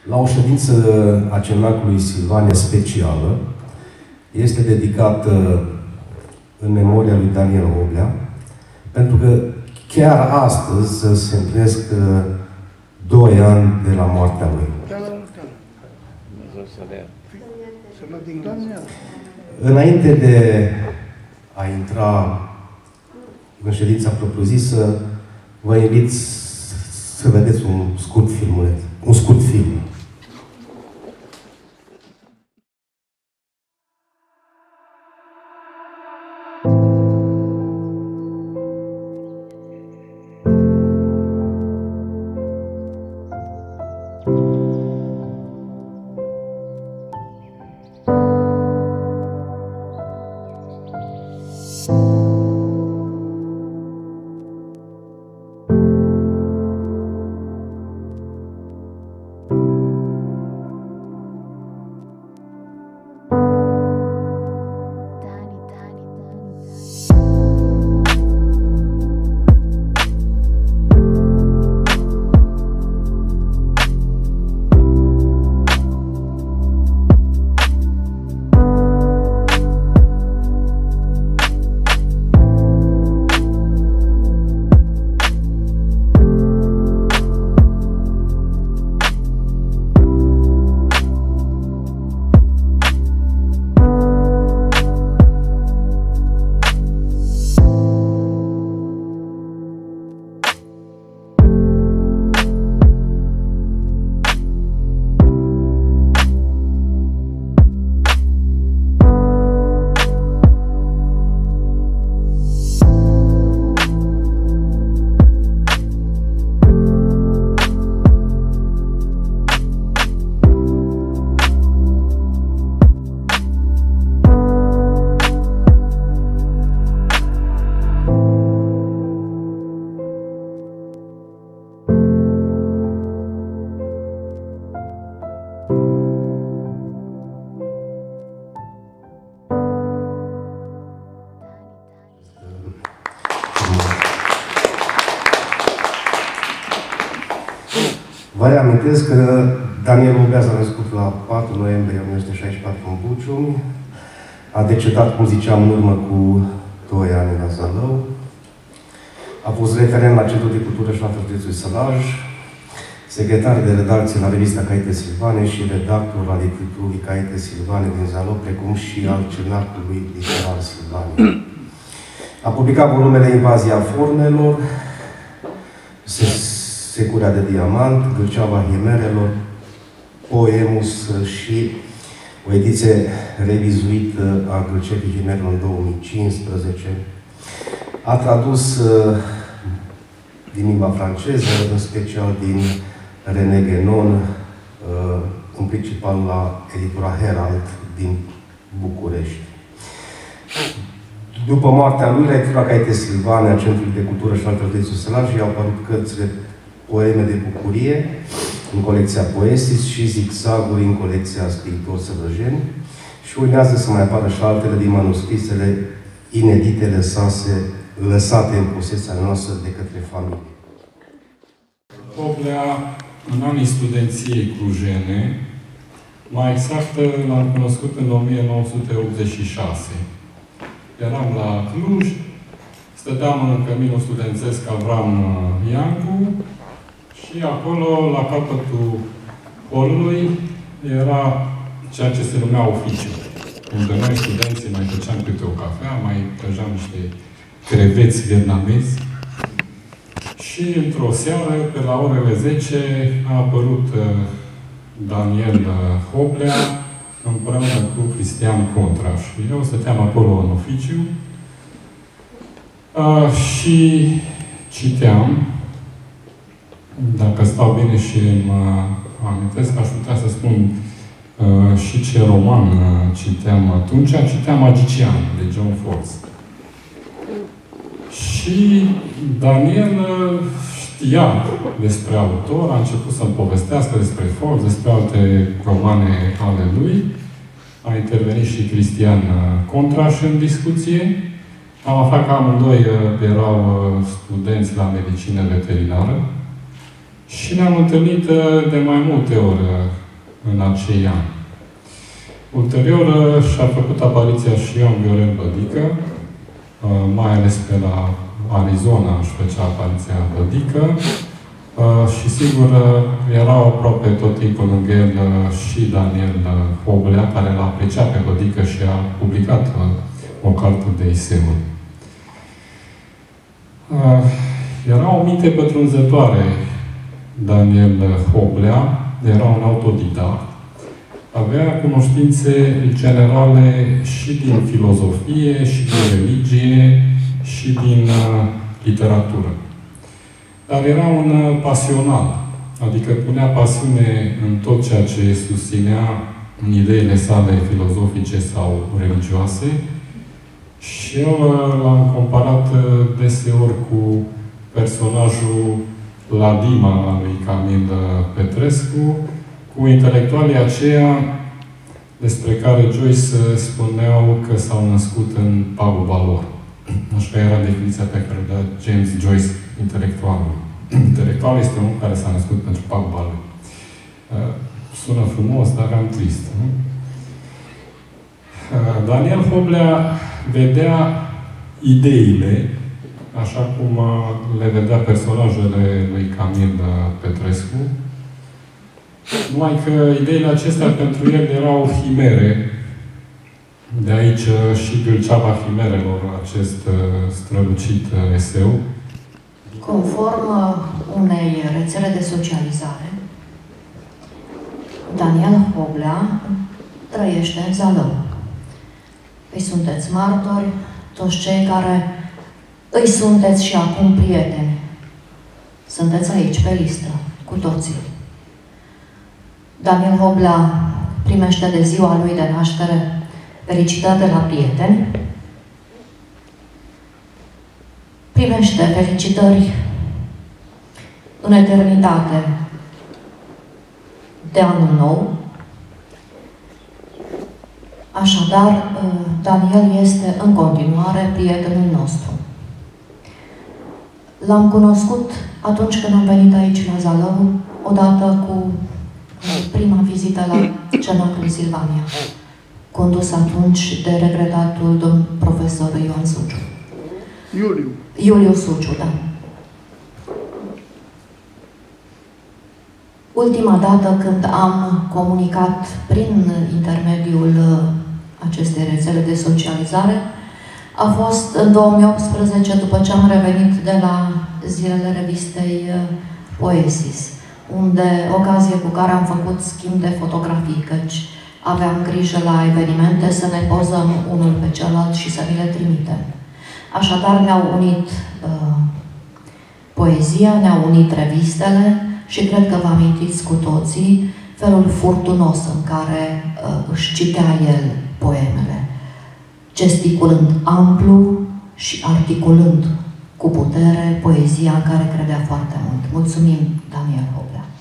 La o ședință a Cenaclului Silvania specială, este dedicată în memoria lui Daniel Hoblea, pentru că chiar astăzi se împlinesc 2 ani de la moartea lui. Înainte de a intra în ședința propriu-zisă, vă invit să vedeți un scurt filmuleț, un scurt film. Vă reamintesc că Daniel Hoblea s-a născut la 4 noiembrie 1964 în Bucium. A decedat, cum ziceam, în urmă cu 2 ani la Zalău. A fost referent la Centrul de Cultură și al județului Sălaj, secretar de redacție la revista Caite Silvane și redactor al editurii Caite Silvane din Zalău, precum și al Cenaclului Literar Silvane. A publicat volumele Invazia Formelor, Securea de Diamant, Gâlceava Himerelor, Poemus și o ediție revizuită a Gâlcevii Himerelor în 2015. A tradus din limba franceză, în special din René Guénon, în principal la editura Herald din București. După moartea lui, la editura Caite Silvane a Centrului de Cultură și al județului Sălaj i-au apărut cărțile Poeme de bucurie, în colecția Poesis, și Zigzaguri, în colecția Scriitori Sălăjeni, și urmează să mai apară și altele din manuscrisele inedite lăsate în posesia noastră de către familie. Hoblea, în anii studenției clujene, mai exact l-am cunoscut în 1986. Eram la Cluj, stăteam în căminul studențesc Avram Iancu și acolo, la capătul holului, era ceea ce se numea oficiu. Unde noi, studenții, mai făceam câte o cafea, mai prăjeam niște creveți vietnamezi. Și într-o seară, pe la orele 10, a apărut Daniel Hoblea împreună cu Cristian Contraș. Eu stăteam acolo în oficiu și citeam. Dacă stau bine și mă amintesc, aș putea să spun și ce roman citeam atunci. Citeam Magician, de John Fox. Și Daniel știa despre autor, a început să-mi povestească despre Fox, despre alte romane ale lui. A intervenit și Cristian Contraș în discuție. Am aflat că amândoi erau studenți la medicină veterinară. Și ne-am întâlnit de mai multe ori în acei ani. Ulterior și-a făcut apariția și Ioan Viorel Bădică, mai ales pe la Arizona își făcea apariția Bădică, și sigur erau aproape tot timpul lângă el și Daniel Hoblea, care l-a apreciat pe Bădică și a publicat o carte de eseuri. Era o minte pătrunzătoare Daniel Hoblea, era un autodidact, avea cunoștințe generale și din filozofie, și din religie, și din literatură. Dar era un pasional, adică punea pasiune în tot ceea ce susținea în ideile sale filozofice sau religioase. Și eu l-am comparat deseori cu personajul Ladima al lui Camil Petrescu, cu intelectualii aceia despre care Joyce spuneau că s-au născut în paguba lor. Așa era definiția pe care o dă James Joyce intelectualul. Intelectual este unul care s-a născut pentru paguba lui. Sună frumos, dar cam trist. Nu? Daniel Hoblea vedea ideile, așa cum le vedea personajele lui Camil Petrescu, numai că ideile acestea pentru el erau chimere. De aici și Gâlceava chimerelor, acest strălucit eseu. Conform unei rețele de socializare, Daniel Hoblea trăiește în Zalău. Îi sunteți martori, toți cei care îi sunteți și acum prieteni. Sunteți aici, pe listă, cu toții. Daniel Hoblea primește de ziua lui de naștere felicitări de la prieteni, primește felicitări în eternitate de anul nou. Așadar, Daniel este în continuare prietenul nostru. L-am cunoscut atunci când am venit aici la Zalău, odată cu prima vizită la Cenatul Silvania, condus atunci de regretatul domn profesor Ioan Suciu. Iuliu Suciu, da. Ultima dată când am comunicat prin intermediul acestei rețele de socializare a fost în 2018, după ce am revenit de la zilele revistei Poesis, unde ocazie cu care am făcut schimb de fotografii, căci aveam grijă la evenimente să ne pozăm unul pe celălalt și să mi le trimitem. Așadar ne-au unit poezia, ne-au unit revistele și cred că vă amintiți cu toții felul furtunos în care își citea el poemele, gesticulând amplu și articulând cu putere poezia în care credea foarte mult. Mulțumim, Daniel Hoblea!